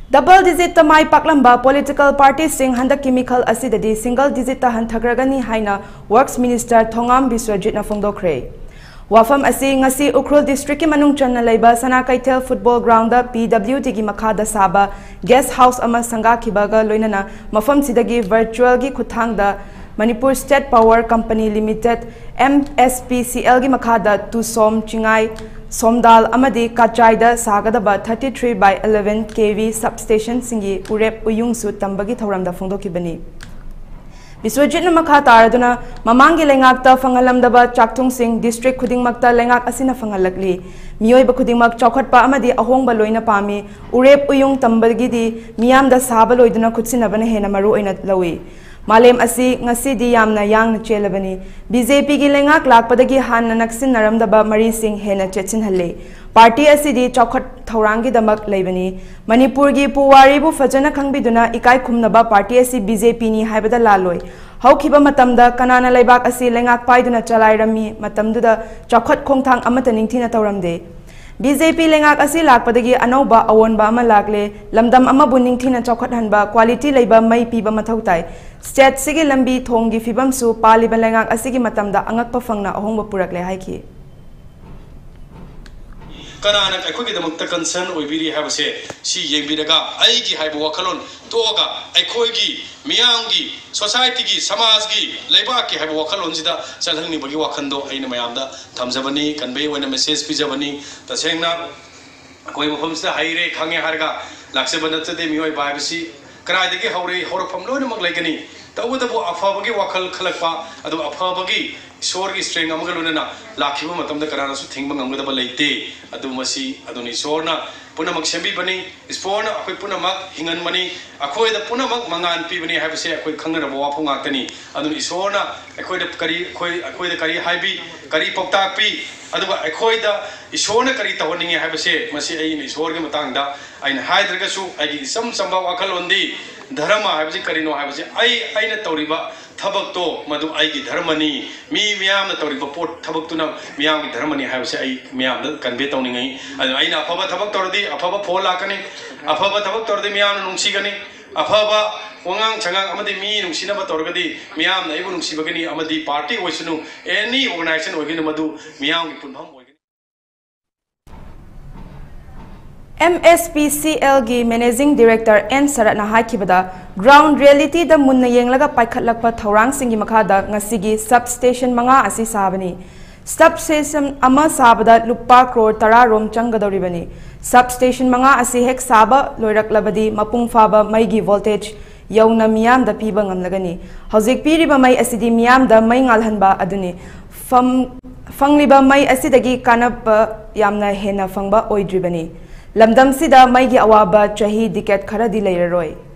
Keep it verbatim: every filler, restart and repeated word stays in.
Double digit tamai paklamba political parties sing handak chemical acidity single digit ta hantagragani haina Works Minister Thongam Biswajit na phongdokre. Wafam asi ngasi Ukhrul District ki manung channa leiba Sana Kaitel Football Ground da P W D gi makhada saba guest house ama sanga khibaga loinana mafam sidagi virtual gi khuthang da Manipur State Power Company Limited M S P C L gi makhada tu som chingai Somdal Amadi Kachaida Sagadaba thirty-three by eleven K V substation singi urep uyung su tambagi thauramda phongdokibani. Biswajit na makha taraduna mamangi lengakta fangalamdaba Chakthung Singh district khudingmakta lengak asina fangalakli miyoiba khudingmak chawkhatpa amadi ahongba loina pami urep uyung tambagi di miyamda saba loiduna khutsinabana hena maru oina lawi. Malem asi ngasi di yamna yang na chelabani B J P gi lengak lakpadagi han naksin naramdaba Mari Singh hena chetsin halle party asi di chawkhat thaurangi damak leibani Manipur gi puwari bu fajana khangbiduna ikai khumnaba party asi B J P ni haibada laloi haukiba matamda kanana leibak asi lengak paiduna chalairami matamduda chawkhat khongthang amata ningthina tawramde B J P lengak asi lakpadagi anauba awonba ama lakle lamdam ama buning thina chawkhat hanba quality leiba mai piba mathautai state sigi lambi thonggi fibam su paliba lengak asigi matamda angakpa fangna ahongba purakle haiki kanana aikhogi damakta concern oibiri habase si yengbiraga aigi haibu wakalon toga aikhogi miyangi society gi samaj gi leiba ki haibu wakalon sida chalhangni bagi wakhando aina mayamda thamjabani convey oina message pijabani tasengna koi mafam sida haire khange harga laksebana chade mioi baibasi krai degi haure horofam loina mak laigani tawdabu afabagi wakal khalakpa adu afabagi Isor ki strength amaga lunana lakhiba matamda karana su thingba ngamgadaba leite adu masi aduni sorna punamak sembi bani isporna akoi punamak hingan mani akoi da punamak mangan pi bani habse akoi khangna rawa phu ngakani aduni isorna akoi da kari akoi akoi da kari haibi kari pokta pi aduga akoi da isorna kari tawninge habse masi ai ni isor ge matangda aina haidraga su ai sam samba wakalondi dharma habse karino habse ai aina tawriba Thabak to madu aigi dharmani mi miyam na tawriba pot thabak tu na miyam ki dharmani habse ai miyam da convey tawningai adu aina afaba thabak tawrdi afaba phol lakani afaba thabak tawrdi miyam na nungsigani afaba wangang changang amadi mi nungsinaba tawrgadi miyam na ibu nungsibagani amadi party oisunu any organization oigini madu miyam ki punpham oigini M S P C L gi Managing Director N Saratna haikibada ground reality da munna yenglaga paikhatlakpa thaurang singi makhada ngasigi substation manga asi sabani substation ama sabada lupa crore tara rom changadoribani substation manga asi hek saba loiraklabadi mapung faba maigi voltage yauna miyam da piba ngamlagani hojik piriba mai asidi miyam da mai ngalhanba aduni fam fangliba mai asidagi kanap yamna hena fangba oidribani Lamdam sida maigi awaba chahi diket khara di leiroi